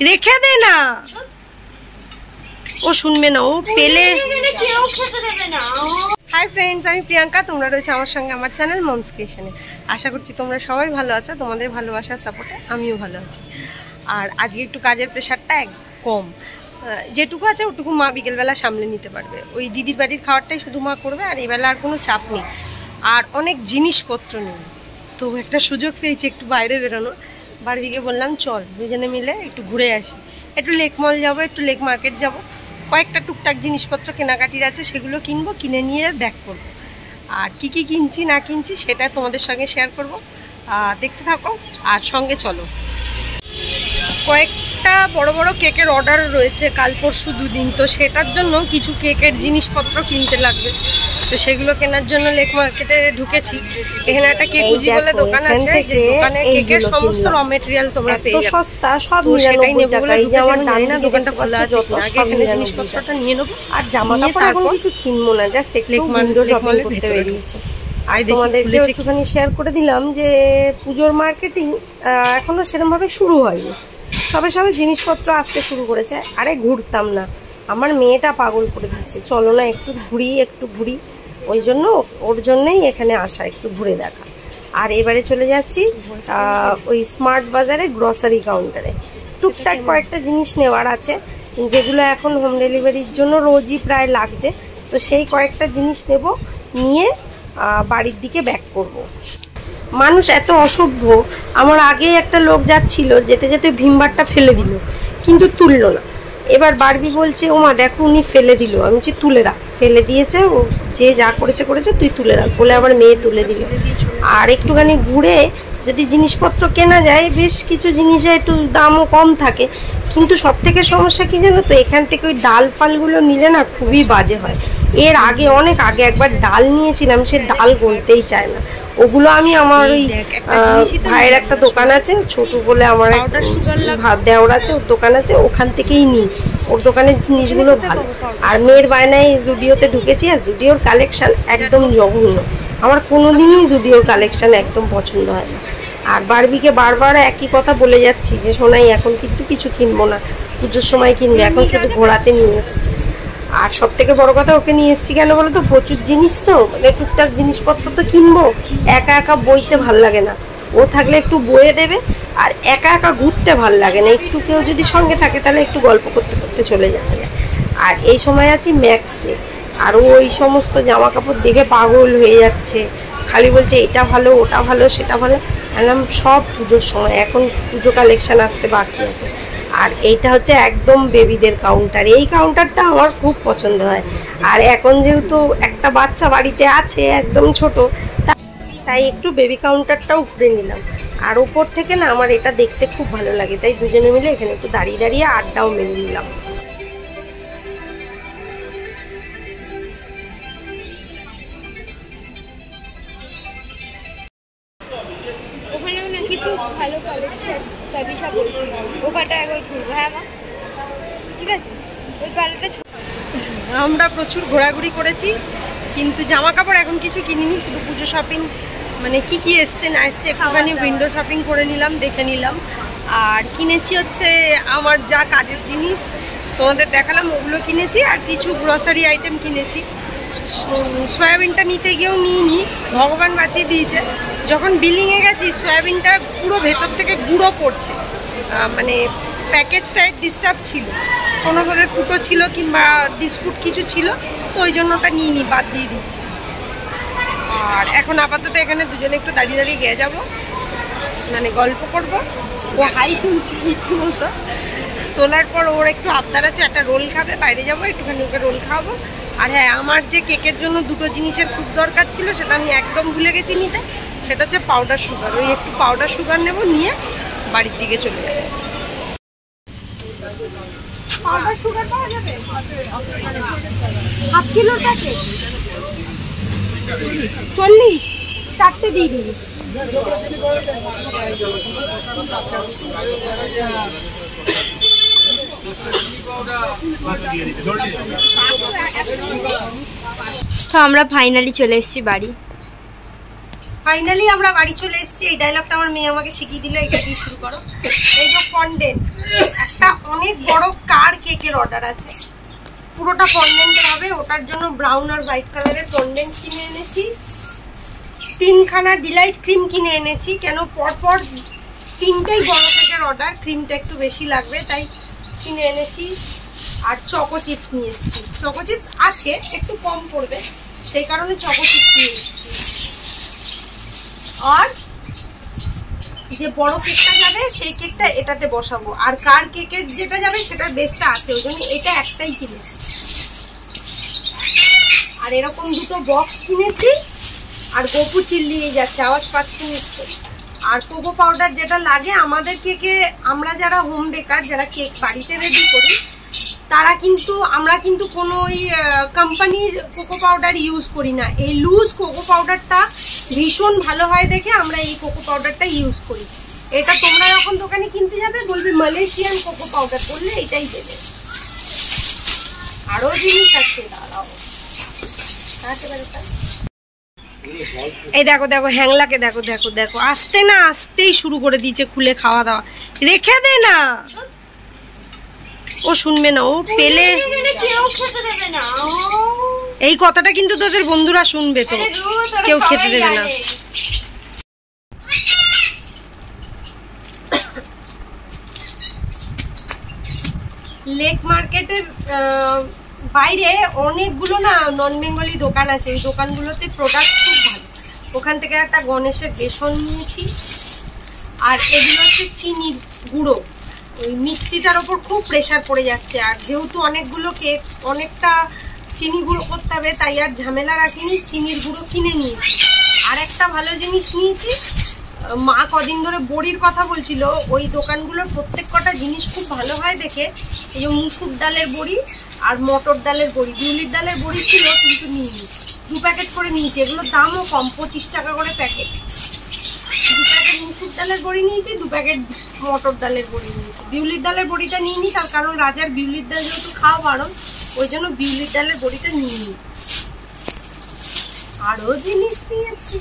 রেখে দে না, ও শুনবে না, ও পেলে কেউ খেতে দেবে না। হাই ফ্রেন্ডস, আমি প্রিয়াঙ্কা, তোমরা রয়েছে আমার সঙ্গে আমার চ্যানেল মমস ক্রিয়েশনে। আশা করছি তোমরা সবাই ভালো আছো, তোমাদের ভালোবাসার সাপোর্টে আমিও ভালো আছি। আর আজকে একটু কাজের প্রেশারটা কম, যেটুকু আছে ওটুকু মা বিকেলবেলা সামলে নিতে পারবে। ওই দিদির বাড়ির খাবারটাই শুধু মা করবে, আর এইবেলা আর কোনো চাপ নেই, আর অনেক জিনিসপত্র নেই। তো একটা সুযোগ পেয়েছি একটু বাইরে বেরোনো। বাড়িকে বললাম চল দুজনে মিলে একটু ঘুরে আসি, একটু লেক মল যাবো, একটু লেক মার্কেট যাব, কয়েকটা টুকটাক জিনিসপত্র কেনাকাটির আছে সেগুলো কিনবো, কিনে নিয়ে ব্যাক করবো। আর কি কি কিনছি না কিনছি সেটা তোমাদের সঙ্গে শেয়ার করবো, দেখতে থাকো আর সঙ্গে চলো। কয়েকটা বড় বড় কেকের অর্ডার রয়েছে কাল পরশু দুদিন, তো সেটার জন্য কিছু কেকের জিনিসপত্র কিনতে লাগবে। তো সেগুলো কেনার জন্য লেক মার্কেটে ঢুকেছি। এখানে একটা কেকুজি বলে দোকান আছে, যে দোকানে কেকের সমস্ত র মেটেরিয়াল তোমরা পেয়ে যাবে। সস্তা, সব সেটাই নেবো বলে ঢুকেছি। এখন জানি না দোকানটা খোলা আছে কিনা, আগে এখানে জিনিসপত্রটা নিয়ে নেবো। আর জামা কাপড় এখন কিছু কিনবো না, জাস্ট লেক মার্কেট করতে বেরিয়েছি। আর তোমাদেরকে একটুখানি শেয়ার করে দিলাম যে পুজোর মার্কেটিং এখনো সেরকমভাবে শুরু হয়নি, সবে সবে জিনিসপত্র আসতে শুরু করেছে। আরে ঘুরতাম না, আমার মেয়েটা পাগল করে দিচ্ছে, চলো না একটু ঘুরি একটু ঘুরি, ওই জন্য ওর জন্যই এখানে আসা, একটু ঘুরে দেখা। আর এবারে চলে যাচ্ছি ওই স্মার্ট বাজারে গ্রসারি কাউন্টারে। টুকটাক কয়েকটা জিনিস নেওয়ার আছে, যেগুলো এখন হোম ডেলিভারির জন্য রোজই প্রায় লাগছে। তো সেই কয়েকটা জিনিস নেব, নিয়ে বাড়ির দিকে ব্যাক করব। মানুষ এত অসভ্য, আমার আগে একটা লোক যাচ্ছিল, যেতে যেতে ভিমবারটা ফেলে দিল, কিন্তু তুললো না। এবার বারবি বলছে ও মা দেখো উনি ফেলে দিল। আমি বলছি তুলে রাখ, ফেলে দিয়েছে ও, যে যা করেছে করেছে, তুই তুলে রাখ বলে আবার মেয়ে তুলে দিল। আর একটুখানি ঘুরে যদি জিনিসপত্র কেনা যায়, বেশ কিছু জিনিসে একটু দামও কম থাকে। কিন্তু সব থেকে সমস্যা কি জানো তো, এখান থেকে ওই ডাল ফালগুলো নিলে না খুবই বাজে হয়। এর আগে অনেক আগে একবার ডাল নিয়েছিলাম, সে ডাল গলতেই চায় না। ওগুলো আমি আমার ওই ভাইয়ের একটা দোকান আছে ছোটু বলে, আমার দেওর আছে, ওর দোকান আছে, ওখান থেকেই নিই। ওর দোকানের জিনিসগুলো ভালো। আর মেয়ের বায়নায় জুডিওতে ঢুকেছি, আর জুডিওর কালেকশান একদম জঘন্য। আমার কোনোদিনই জুডিওর কালেকশান একদম পছন্দ হয় না। আর বারবিকে বারবার একই কথা বলে যাচ্ছি যে সোনাই এখন কিন্তু কিছু কিনবো না, পুজোর সময় কিনবে, এখন শুধু ঘোরাতে নিয়ে এসছি। আর সব থেকে বড় কথা, ওকে নিয়ে এসছি কেন বলো তো, প্রচুর জিনিস তো, মানে টুকটাক জিনিসপত্র তো কিনবো, একা একা বইতে ভাল লাগে না। ও থাকলে একটু বয়ে দেবে, আর একা একা ঘুরতে ভাল লাগে না। একটু কেউ যদি সঙ্গে থাকে তাহলে একটু গল্প করতে করতে চলে যাবে। আর এই সময় আছি ম্যাক্সে, আর ও ওই সমস্ত জামা কাপড় দেখে পাগল হয়ে যাচ্ছে, খালি বলছে এটা ভালো ওটা ভালো সেটা ভালো। বললাম সব পুজোর সময়, এখন পুজো কালেকশান আসতে বাকি আছে। আর এইটা হচ্ছে একদম বেবিদের কাউন্টার, এই কাউন্টারটা আমার খুব পছন্দ হয়। আর এখন যেহেতু একটা বাচ্চা বাড়িতে আছে একদম ছোট, তাই একটু বেবি কাউন্টারটাও ঘুরে নিলাম। আর ওপর থেকে না আমার এটা দেখতে খুব ভালো লাগে, তাই দুজনে মিলে এখানে একটু দাঁড়িয়ে দাঁড়িয়ে আড্ডাও মেরে নিলাম। ওখানেও নাকি খুব ভালো কালেকশন, তাবিশা বলছিল ওখানটা একবার ঘুরবো। হ্যাঁ মা ঠিক আছে, ওই পার্লারটা আমরা প্রচুর ঘোরাঘুরি করেছি, কিন্তু জামা কাপড় এখন কিছু কিনিনি, শুধু পুজো শপিং, মানে কি কি এসছে না এসছে একটুখানি উইন্ডো শপিং করে নিলাম, দেখে নিলাম। আর কিনেছি হচ্ছে আমার যা কাজের জিনিস তোমাদের দেখালাম, ওগুলো কিনেছি। আর কিছু গ্রসারি আইটেম কিনেছি। সয়াবিনটা নিতে গিয়েও নিইনি, ভগবান বাঁচিয়ে দিয়েছে। যখন বিলিংয়ে গেছি সয়াবিনটা পুরো ভেতর থেকে গুঁড়ো পড়ছে, মানে প্যাকেজটা ডিস্টার্ব ছিল, কোনোভাবে ফুটো ছিল কিংবা ডিসপুট কিছু ছিল, তো ওই জন্য ওটা নিইনি, বাদ দিয়ে দিচ্ছি। আর এখন আপাতত এখানে দুজনে একটু দাঁড়িয়ে দাঁড়িয়ে গিয়ে যাবো, মানে গল্প করবো। ও হাই তুলছে মতো, তোলার পর ওর একটু আবদার আছে, একটা রোল খাবে, বাইরে যাবো একটুখানি ওকে রোল খাওয়াবো। আর হ্যাঁ, আমার যে কেকের জন্য দুটো জিনিসের খুব দরকার ছিল, সেটা আমি একদম ভুলে গেছি নিতে, সেটা হচ্ছে পাউডার সুগার। ওই একটু পাউডার সুগার নেব, নিয়ে বাড়ির দিকে চলে যাবো। পাউডার সুগার পাওয়া যাবে হাফ কিলোর প্যাকেট 40, 4টে দিয়ে দিন। তো আমরা ফাইনালি চলে এসেছি বাড়ি। ফাইনালি আমরা বাড়ি চলে এসেছি। এই ডায়লগটা আমার মেয়ে আমাকে শিখিয়ে দিল, এটা দিয়ে শুরু করো। এই যে ফন্ডেন্ট, একটা অনেক বড় কার কেকের অর্ডার আছে, পুরোটা ফন্ডেন্টের হবে। ওটার জন্য ব্রাউন আর হোয়াইট কালারের ফন্ডেন্ট কিনে এনেছি, 3খানা ডিলাইট ক্রিম কিনে এনেছি। কেন পরপর 3টেই বড় কেকের অর্ডার, ক্রিমটা একটু বেশি লাগবে তাই কিনে এনেছি। আর চকো চিপস নিয়ে এসেছি। চকো চিপস আছে, একটু কম পড়বে, সেই কারণে চকো চিপস নিয়ে এসেছি। আর যে বড় কেকটা যাবে সেই কেকটা এটাতে বসাবো, আর কার কেকের যেটা যাবে সেটার বেসটা আছে, ওই জন্য এটা একটাই কিনেছি। আর এরকম দুটো বক্স কিনেছি। আর গপু চিল্লিয়ে যাচ্ছে, আওয়াজ পাচ্ছি নিশ্চয়ই। আর কোকো পাউডার যেটা লাগে আমাদের কেকে, আমরা যারা হোম বেকার, যারা কেক বাড়িতে রেডি করি, আমরা কিন্তু কোনো ওই কোম্পানির কোকো পাউডার ইউজ করি না। এই লুজ কোকো পাউডারটা ভীষণ ভালো হয় দেখে আমরা এই কোকো পাউডারটা ইউজ করি। এটা তোমরা যখন দোকানে কিনতে যাবে বলবে মালয়েশিয়ান কোকো পাউডার, বললে এটাই দেবে। আরো জিনিস আছে, দাঁড়াও। এই দেখো দেখো হ্যাংলাকে দেখো দেখো দেখো, আসতে না আসতেই শুরু করে দিয়েছে খুলে খাওয়া দাওয়া। রেখে দে না, ও শুনবে না, ও পেলে কেউ খেতে দেবে না। এই কথাটা কিন্তু তোদের বন্ধুরা শুনবে, তো কেউ খেতে দেবে না। লেক মার্কেটের বাইরে অনেকগুলো না নন বেঙ্গলি দোকান আছে, ওই দোকানগুলোতে প্রোডাক্ট খুব ভালো। ওখান থেকে একটা গণেশের বেসন নিয়েছি। আর এগুলো হচ্ছে চিনির গুঁড়ো, ওই মিক্সিটার ওপর খুব প্রেশার পড়ে যাচ্ছে। আর যেহেতু অনেকগুলো কেক, অনেকটা চিনি গুঁড়ো করতে হবে, তাই আর ঝামেলা রাখিনি, চিনির গুঁড়ো কিনে নিয়েছি। আর একটা ভালো জিনিস নিয়েছি, মা কদিন ধরে বড়ির কথা বলছিল, ওই দোকানগুলোর প্রত্যেক কটা জিনিস খুব ভালো হয় দেখে এই যে মুসুর ডালের বড়ি আর মটর ডালের বড়ি, বিউলির ডালের বড়ি ছিল কিন্তু নিইনি, 2 প্যাকেট করে নিয়েছি। এগুলোর দামও কম, 25 টাকা করে প্যাকেট। 2 প্যাকেট মুসুর ডালের বড়ি নিয়েছি, 2 প্যাকেট মটর ডালের বড়ি নিয়েছি। বিউলির ডালের বড়িটা নিইনি, তার কারণ রাজার বিউলির ডাল যেহেতু খাওয়া বারণ, ওই জন্য বিউলির ডালের বড়িটা নিইনি। আরো জিনিস নিয়েছি,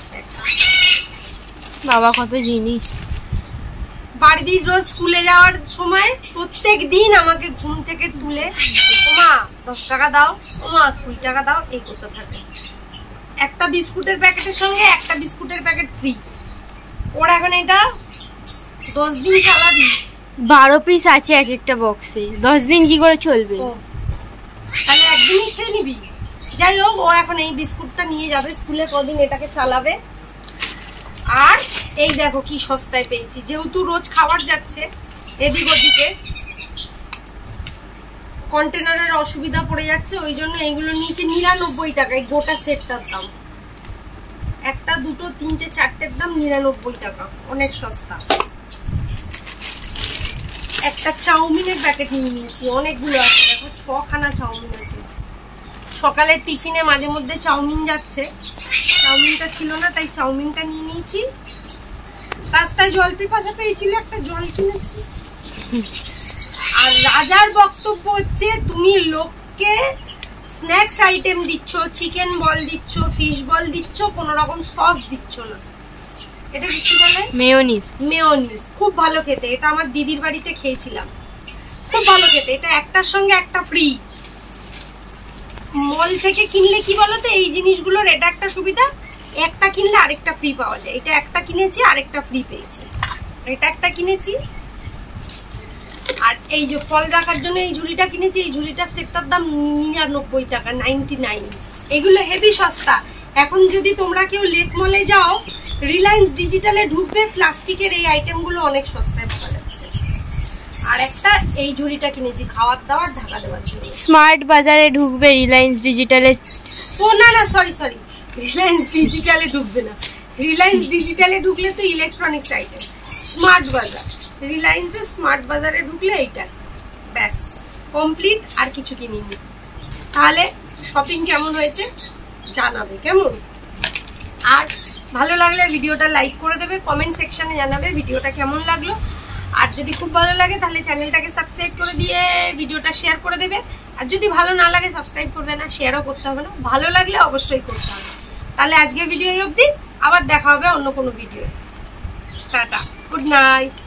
বাবা কত জিনিস। বাড়ি রোজ স্কুলে যাওয়ার সময় প্রত্যেক দিন আমাকে ঘুম থেকে তুলে, ওমা 10 টাকা দাও, ওমা 20 টাকা দাও, এই করতে থাকে। একটা বিস্কুটের প্যাকেটের সঙ্গে একটা বিস্কুটের প্যাকেট ফ্রি। ওর এখন এটা 10 দিন চালাবি। 12 পিস আছে এক একটা বক্সে, 10 দিন কি করে চলবে? তাহলে একদিনই খেয়ে নিবি। যাই হোক, ও এখন এই বিস্কুটটা নিয়ে যাবে স্কুলে, কদিন এটাকে চালাবে। আর এই দেখো কি সস্তায় পেয়েছি, যেহেতু রোজ খাবার যাচ্ছে এদিক ওদিকে, কন্টেনারের অসুবিধা পড়ে যাচ্ছে, ওই জন্য এইগুলো নিচে 99 টাকায় গোটা সেটটার দাম। একটা, দুটো, তিনটে, চারটের দাম 99 টাকা, অনেক সস্তা। একটা চাউমিনের প্যাকেট নিয়ে নিয়েছি, অনেকগুলো আছে, দেখো 6খানা চাউমিন আছে। সকালের টিফিনে মাঝে মধ্যে চাউমিন যাচ্ছে, চাউমিনটা ছিল না তাই চাউমিনটা নিয়ে নিয়েছি। রাস্তায় জল পিপাসা পেয়েছিল, একটা জল কিনেছি। আর রাজার বক্তব্য হচ্ছে, তুমি লোককে স্ন্যাক্স আইটেম দিচ্ছ, চিকেন বল দিচ্ছ, ফিশ বল দিচ্ছ, কোন রকম সস দিচ্ছ না। এটা কি বলে? মেয়োনিজ। মেয়োনিজ খুব ভালো খেতে, এটা আমার দিদির বাড়িতে খেয়েছিলাম, খুব ভালো খেতে। এটা একটার সঙ্গে একটা ফ্রি। মল থেকে কিনলে কি বলতো, এই জিনিসগুলোর এটা একটা সুবিধা, একটা কিনলে আরেকটা ফ্রি পাওয়া যায়। এটা একটা কিনেছি, আরেকটা ফ্রি পেয়েছি। এটা একটা কিনেছি। আর এই যে ফল রাখার জন্য এই ঝুড়িটা কিনেছি, এই ঝুড়িটার সেটটার দাম 99 টাকা, 99। এগুলো হেভি সস্তা। এখন যদি তোমরা কেউ লেক মলে যাও, রিলায়েন্স ডিজিটালে ঢুকবে, প্লাস্টিকের এই আইটেমগুলো অনেক সস্তায় পাওয়া যাচ্ছে। আর একটা এই ঝুড়িটা কিনেছি খাওয়ার দাওয়ার ঢাকা দেওয়ার জন্য। স্মার্ট বাজারে ঢুকবে, রিলায়েন্স ডিজিটালে। ও না না, সরি, রিলায়েন্স ডিজিটালে ঢুকবে না। রিলায়েন্স ডিজিটালে ঢুকলে তো ইলেকট্রনিক্স আইটেম। স্মার্ট বাজার, রিলায়েন্সের স্মার্ট বাজারে ঢুকলে এইটা ব্যাস কমপ্লিট, আর কিছু কিনিনি। তাহলে শপিং কেমন হয়েছে জানাবে, কেমন? আর ভালো লাগলে ভিডিওটা লাইক করে দেবে, কমেন্ট সেকশনে জানাবে ভিডিওটা কেমন লাগলো। আর যদি খুব ভালো লাগে তাহলে চ্যানেলটাকে সাবস্ক্রাইব করে দিয়ে ভিডিওটা শেয়ার করে দেবে। আর যদি ভালো না লাগে সাবস্ক্রাইব করবে না, শেয়ারও করতে হবে না, ভালো লাগলে অবশ্যই করতে হবে। তাহলে আজকের ভিডিও অবধি, আবার দেখা হবে অন্য কোনো ভিডিও। Tata, good night.